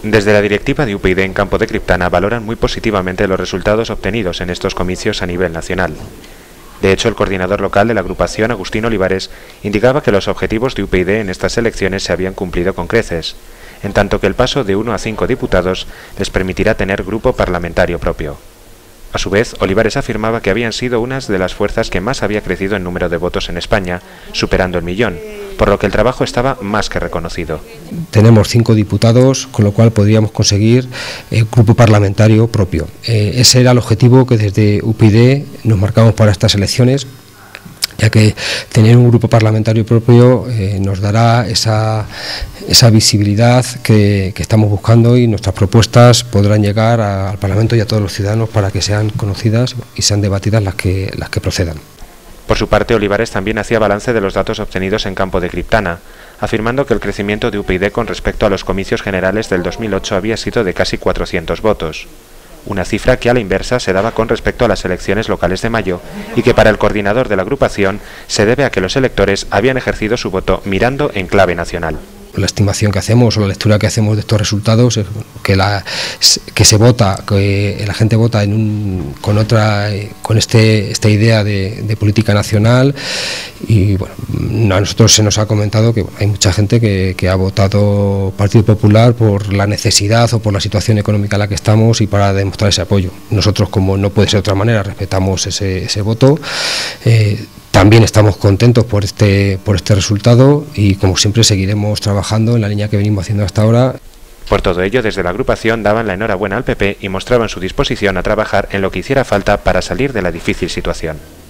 Desde la directiva de UPyD en Campo de Criptana valoran muy positivamente los resultados obtenidos en estos comicios a nivel nacional. De hecho, el coordinador local de la agrupación, Agustín Olivares, indicaba que los objetivos de UPyD en estas elecciones se habían cumplido con creces, en tanto que el paso de 1 a 5 diputados les permitirá tener grupo parlamentario propio. A su vez, Olivares afirmaba que habían sido unas de las fuerzas que más había crecido en número de votos en España, superando el 1.000.000, por lo que el trabajo estaba más que reconocido. Tenemos 5 diputados, con lo cual podríamos conseguir grupo parlamentario propio. Ese era el objetivo que desde UPyD nos marcamos para estas elecciones, ya que tener un grupo parlamentario propio nos dará esa visibilidad que estamos buscando, y nuestras propuestas podrán llegar al Parlamento y a todos los ciudadanos para que sean conocidas y sean debatidas las que procedan. Por su parte, Olivares también hacía balance de los datos obtenidos en Campo de Criptana, afirmando que el crecimiento de UPyD con respecto a los comicios generales del 2008 había sido de casi 400 votos. Una cifra que a la inversa se daba con respecto a las elecciones locales de mayo y que para el coordinador de la agrupación se debe a que los electores habían ejercido su voto mirando en clave nacional. La estimación que hacemos o la lectura que hacemos de estos resultados es que la gente vota con esta idea de política nacional, y bueno, a nosotros se nos ha comentado que hay mucha gente que ha votado Partido Popular por la necesidad o por la situación económica en la que estamos y para demostrar ese apoyo. Nosotros, como no puede ser de otra manera, respetamos ese voto. También estamos contentos por este resultado, y como siempre seguiremos trabajando en la línea que venimos haciendo hasta ahora. Por todo ello, desde la agrupación daban la enhorabuena al PP y mostraban su disposición a trabajar en lo que hiciera falta para salir de la difícil situación.